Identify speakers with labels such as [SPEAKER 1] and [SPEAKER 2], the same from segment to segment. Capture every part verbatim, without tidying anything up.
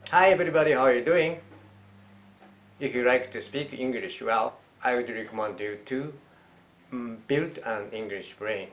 [SPEAKER 1] Hi everybody, how are you doing? If you like to speak English well, I would recommend you to um, build an English brain.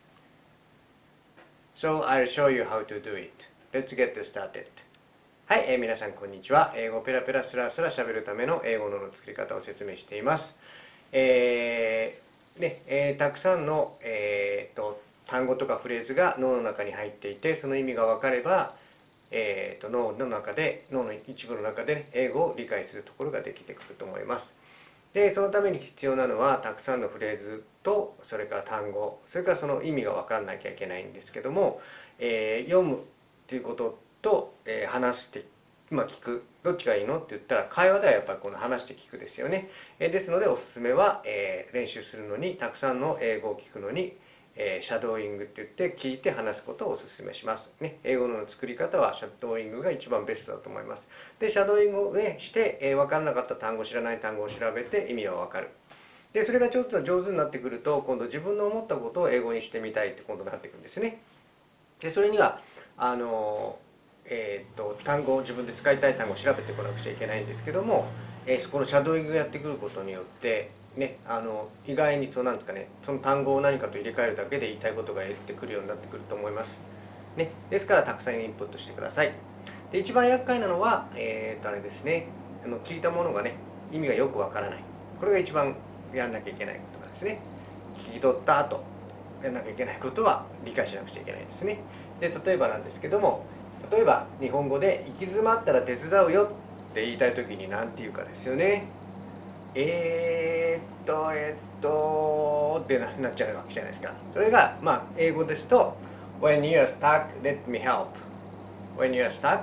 [SPEAKER 1] So I'll show you how to do it. Let's get started. はい、えー、皆さんこんにちは。英語ペラペラスラスラ喋るための英語の作り方を説明しています。えーねえー、たくさんの、えー、と単語とかフレーズが脳の中に入っていて、その意味が分かればえー、と脳の中で脳の一部の中で、ね、英語を理解するところができてくると思います。でそのために必要なのはたくさんのフレーズとそれから単語、それからその意味が分かんなきゃいけないんですけども、えー、読むということと、えー、話してまあ聞く、どっちがいいのって言ったら会話ではやっぱりこの話して聞くですよね。えー、ですのでおすすめは、えー、練習するのにたくさんの英語を聞くのにえー、シャドーイングって言って聞いて話すことをお勧めします、ね、英語の作り方はシャドーイングが一番ベストだと思います。でシャドーイングを、ね、して、えー、分からなかった単語、知らない単語を調べて意味は分かる。でそれがちょっと上手になってくると今度自分の思ったことを英語にしてみたいって今度なってくるんですね。でそれにはあのえー、と単語を自分で使いたい単語を調べてこなくちゃいけないんですけども、えー、そこのシャドーイングをやってくることによってね、あの意外にそうなんですかね、その単語を何かと入れ替えるだけで言いたいことが言ってくるようになってくると思います。ね、ですからたくさんインプットしてください。で一番厄介なのは、えー、とあれですね、あの聞いたものがね意味がよくわからない。これが一番やんなきゃいけないことなんですね。聞き取った後やんなきゃいけないことは理解しなくちゃいけないですね。で例えばなんですけども、例えば日本語で行き詰まったら手伝うよって言いたい時に何て言うかですよね。えーっとえーっとってなっちゃうわけじゃないですか。それがまあ英語ですと When you're stuck, let me help. When you're stuck,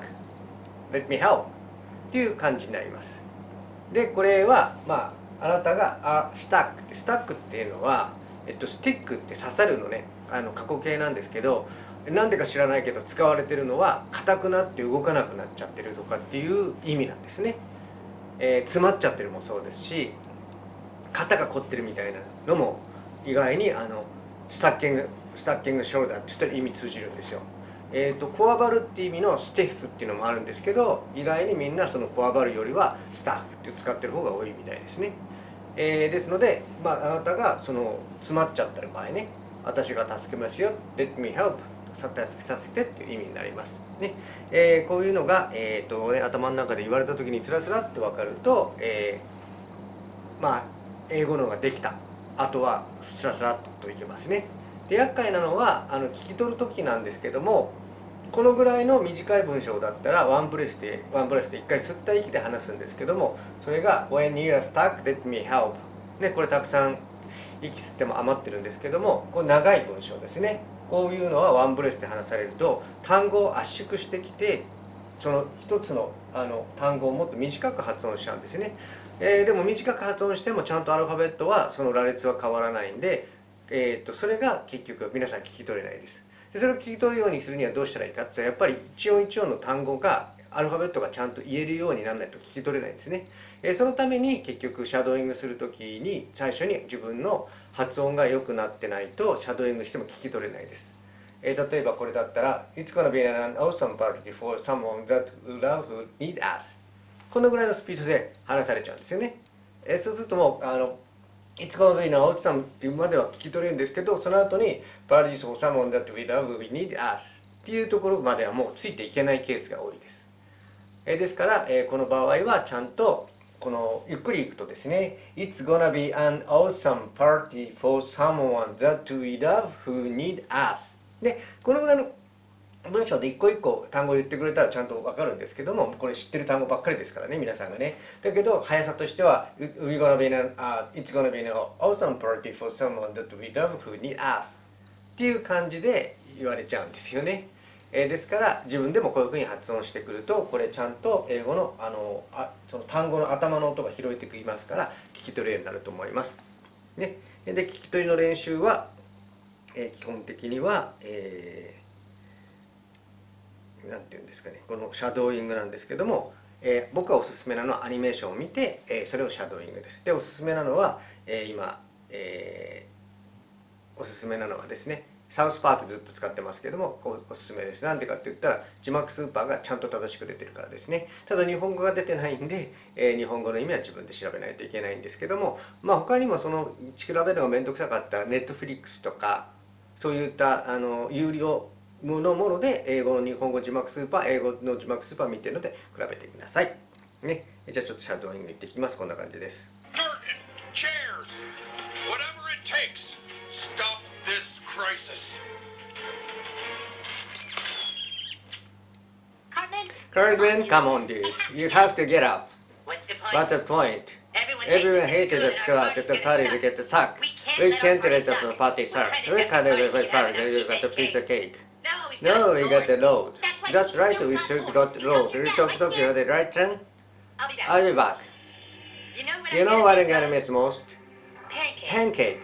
[SPEAKER 1] let me help っていう感じになります。でこれはまああなたがあスタックってスタックっていうのは、えっと、スティックって刺さるのね、あの過去形なんですけど、なんでか知らないけど使われてるのは硬くなって動かなくなっちゃってるとかっていう意味なんですね。えー、詰まっちゃってるもそうですし、肩が凝ってるみたいなのも意外にあのスタッキングスタッキングショルダーって言ったら意味通じるんですよ。えーとこわばるっていう意味のスティフっていうのもあるんですけど、意外にみんなそのこわばるよりはスタッフって使ってる方が多いみたいですね。えー、ですので、まあ、あなたがその詰まっちゃってる場合ね、私が助けますよ Let me help 助けさせてっていう意味になりますね。えー、こういうのが、えーとね、頭の中で言われた時にスラスラって分かると、えー、まあ英語のができた、あとはスラスラっといけますね。で厄介なのはあの聞き取る時なんですけども、このぐらいの短い文章だったらワンブレスでワンブレスで一回吸った息で話すんですけども、それが When you're stuck, let me help、ね、これたくさん息吸っても余ってるんですけども、これ長い文章ですね。こういうのはワンブレスで話されると単語を圧縮してきて、その一つのあの単語をもっと短く発音しちゃうんですね。えー、でも短く発音してもちゃんとアルファベットはその羅列は変わらないんで、えー、とそれが結局皆さん聞き取れないです。でそれを聞き取るようにするにはどうしたらいいかって言ったら、やっぱり一音一音の単語がアルファベットがちゃんと言えるようにならないと聞き取れないんですね。えー、そのために結局シャドーイングする時に最初に自分の発音が良くなってないとシャドーイングしても聞き取れないです。えー、例えばこれだったら It's gonna be an awesome party for someone that would love who need us、 このぐらいのスピードで話されちゃうんですよね。えー、そうするともうあのIt's gonna be an awesome っていうまでは聞き取れるんですけど、その後に Parties for someone that we love we need us っていうところまではもうついていけないケースが多いです。えー、ですから、えー、この場合はちゃんとこのゆっくりいくとですね、It's gonna be an awesome party for someone that we love who need us。でこのぐらいの文章で一個一個単語を言ってくれたらちゃんと分かるんですけども、これ知ってる単語ばっかりですからね、皆さんがね。だけど速さとしては We're gonna be an, uh, It's gonna be an awesome party for someone that we love who need us っていう感じで言われちゃうんですよね。えー、ですから自分でもこういうふうに発音してくると、これちゃんと英語のあのあその単語の頭の音が拾えてきますから聞き取れるようになると思います。ね、で聞き取りの練習は、えー、基本的には、えーなんていうんですかね、このシャドーイングなんですけども、えー、僕がおすすめなのはアニメーションを見て、えー、それをシャドーイングです。でおすすめなのは、えー、今、えー、おすすめなのはですね、 サウスパークずっと使ってますけども お, おすすめです。なんでかって言ったら字幕スーパーがちゃんと正しく出てるからですね。ただ日本語が出てないんで、えー、日本語の意味は自分で調べないといけないんですけども、まあ他にもその調べるのがめんどくさかったネットフリックスとかそういったあの有料のもので英語の日本語字幕スーパー、英語の字幕スーパー見てるので比べてください。ね、じゃあちょっとシャドーイングいっていきます。こんな感じです。Stop this crisis. Cartman, come on, dude. You have to get up.
[SPEAKER 2] What's the point?
[SPEAKER 1] What's the point?
[SPEAKER 2] Everyone,
[SPEAKER 1] Everyone
[SPEAKER 2] hates
[SPEAKER 1] hated us go out at the party to get the suck. We can't let the party suck. We can't let the party to get the pizza cake. No, we got the load. That's right, we took got the load. We took Tokyo the right turn. I'll be back. You know what I'm gonna miss most? Pancake.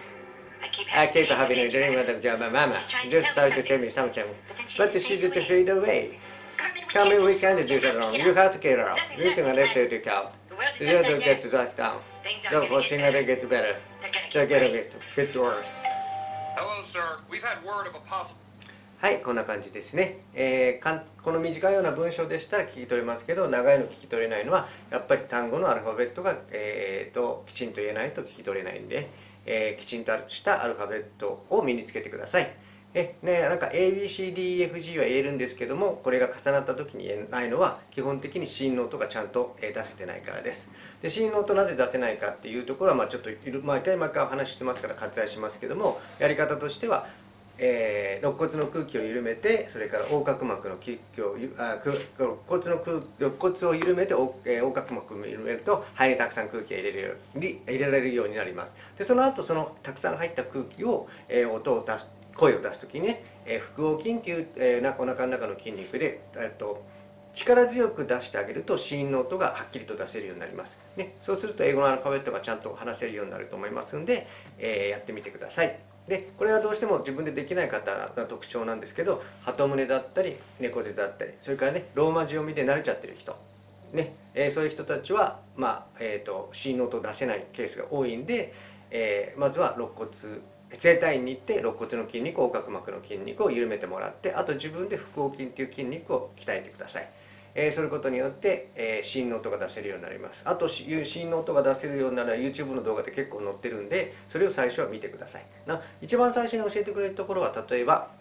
[SPEAKER 1] I keep having a dream of the Java Mama. Just try to tell me something. But she just fade away. Come in, we can't do that wrong. You have to get her out. You can let her to cow. You have to get that down. Don't force him to get better. They're getting it bit worse.
[SPEAKER 3] Hello, sir. We've had word of a possible.
[SPEAKER 1] はい、こんな感じですね、えー、かんこの短いような文章でしたら聞き取れますけど、長いの聞き取れないのはやっぱり単語のアルファベットが、えー、ときちんと言えないと聞き取れないんで、えー、きちんとしたアルファベットを身につけてください。えね、なんか エービーシーディーイーエフジー は言えるんですけども、これが重なった時に言えないのは基本的に子音の音がちゃんと出せてないからです。で、子音の音なぜ出せないかっていうところは、まあちょっと毎回毎回お話ししてますから割愛しますけども、やり方としてはえー、肋骨の空気を緩めて、それから横隔膜の気をあ肋骨の空肋骨を緩めて横、えー、横隔膜を緩めると肺にたくさん空気が入れれる入れられるようになります。でその後そのたくさん入った空気を、えー、音を出す声を出す時にね、えー、腹横筋っていう、えー、お腹の中の筋肉で、えー、と力強く出してあげると子音の音がはっきりと出せるようになります、ね、そうすると英語のアルファベットがちゃんと話せるようになると思いますので、えー、やってみてください。でこれはどうしても自分でできない方の特徴なんですけど、鳩胸だったり猫背だったり、それからねローマ字読みで慣れちゃってる人、ねえー、そういう人たちはまあ、えーと、子音の音を出せないケースが多いんで、えー、まずは肋骨整体院に行って肋骨の筋肉、横隔膜の筋肉を緩めてもらって、あと自分で腹横筋っていう筋肉を鍛えてください。えー、それことによって、えー、子音の音が出せるようになります。あと子音の音が出せるようになるのは YouTube の動画で結構載ってるんで、それを最初は見てください。な一番最初に教えてくれるところは、例えば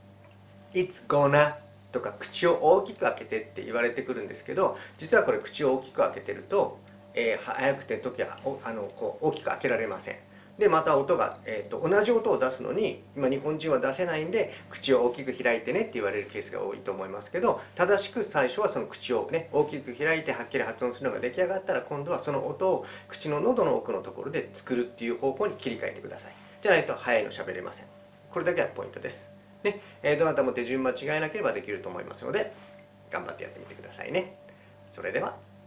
[SPEAKER 1] 「It's gonna」とか口を大きく開けてって言われてくるんですけど、実はこれ口を大きく開けてると、えー、早くて時はあのこう大きく開けられません。でまた音が、えー、と同じ音を出すのに今日本人は出せないんで、口を大きく開いてねって言われるケースが多いと思いますけど、正しく最初はその口をね大きく開いてはっきり発音するのが出来上がったら、今度はその音を口の喉の奥のところで作るっていう方法に切り替えてください。じゃないと早いの喋れません。これだけはポイントです。ねえー、どなたも手順間違えなければできると思いますので、頑張ってやってみてくださいね。それでは。